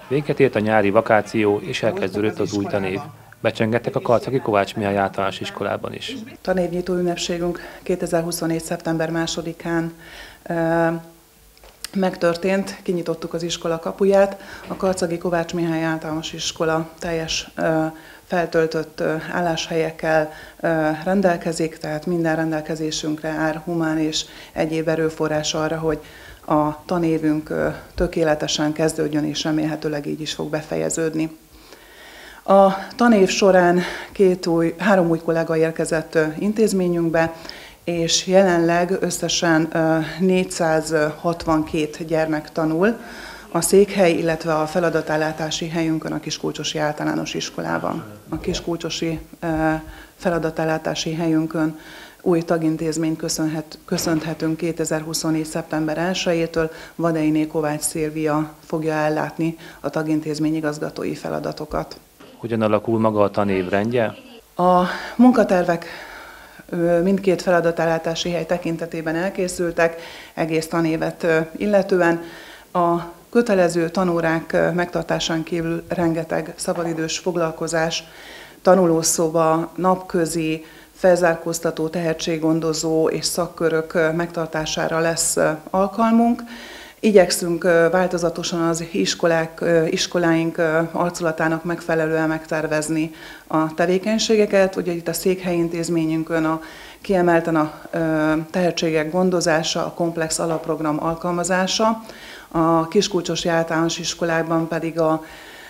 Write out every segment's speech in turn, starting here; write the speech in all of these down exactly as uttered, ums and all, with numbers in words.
Véget ért a nyári vakáció, és elkezdődött az új tanév. Becsengettek a Karcagi Kovács Mihály Általános Iskolában is. Tanévnyitó ünnepségünk kétezer-huszonnégy. szeptember másodikán e, megtörtént, kinyitottuk az iskola kapuját. A Karcagi Kovács Mihály Általános Iskola teljes e, feltöltött e, álláshelyekkel e, rendelkezik, tehát minden rendelkezésünkre áll humán és egyéb erőforrás arra, hogy a tanévünk e, tökéletesen kezdődjön, és remélhetőleg így is fog befejeződni. A tanév során két új, három új kollega érkezett intézményünkbe, és jelenleg összesen négyszázhatvankét gyermek tanul a székhely, illetve a feladatállátási helyünkön, a Kiskulcsosi Általános Iskolában. A Kiskulcsosi feladatállátási helyünkön új tagintézményt köszönhet, köszönhetünk kétezer-huszonnégy. szeptember elsejétől. Vadeiné Kovács Szilvia fogja ellátni a tagintézmény igazgatói feladatokat. Hogyan alakul maga a tanév rendje? A munkatervek mindkét feladatállátási hely tekintetében elkészültek, egész tanévet illetően. A kötelező tanórák megtartásán kívül rengeteg szabadidős foglalkozás, tanulószoba, napközi, felzárkóztató, tehetséggondozó és szakkörök megtartására lesz alkalmunk. Igyekszünk változatosan az iskolák, iskoláink arculatának megfelelően megtervezni a tevékenységeket. Ugye itt a székhelyintézményünkön a, kiemelten a tehetségek gondozása, a komplex alapprogram alkalmazása, a Kiskulcsosi Általános Iskolákban pedig a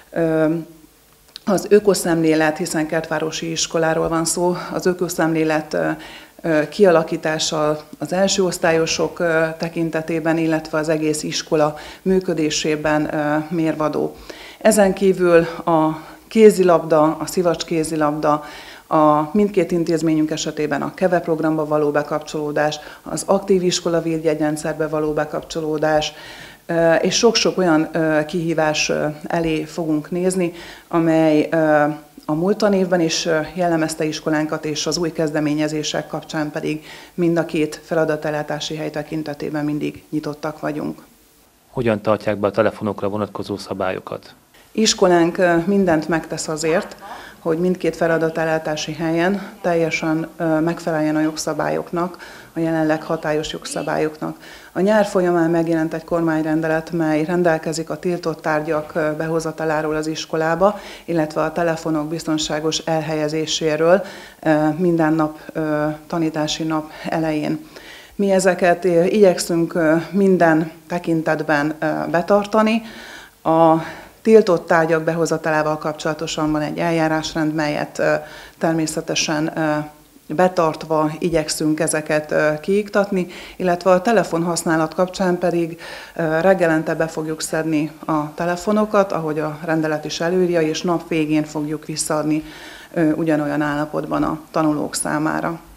az ökoszemlélet, hiszen kertvárosi iskoláról van szó, az ökoszemlélet kialakítása az első osztályosok tekintetében, illetve az egész iskola működésében mérvadó. Ezen kívül a kézilabda, a szivacskézilabda, a mindkét intézményünk esetében a KEVE programba való bekapcsolódás, az aktív iskola védjegyrendszerbe való bekapcsolódás, és sok-sok olyan kihívás elé fogunk nézni, amely a múlt tanévben is jellemezte iskolánkat, és az új kezdeményezések kapcsán pedig mind a két feladatellátási hely tekintetében mindig nyitottak vagyunk. Hogyan tartják be a telefonokra vonatkozó szabályokat? Iskolánk mindent megtesz azért, hogy mindkét feladatellátási helyen teljesen megfeleljen a jogszabályoknak, a jelenleg hatályos jogszabályoknak. A nyár folyamán megjelent egy kormányrendelet, mely rendelkezik a tiltott tárgyak behozataláról az iskolába, illetve a telefonok biztonságos elhelyezéséről minden nap, tanítási nap elején. Mi ezeket igyekszünk minden tekintetben betartani. A tiltott tárgyak behozatalával kapcsolatosan van egy eljárásrend, melyet természetesen betartva igyekszünk ezeket kiiktatni, illetve a telefonhasználat kapcsán pedig reggelente be fogjuk szedni a telefonokat, ahogy a rendelet is előírja, és nap végén fogjuk visszaadni ugyanolyan állapotban a tanulók számára.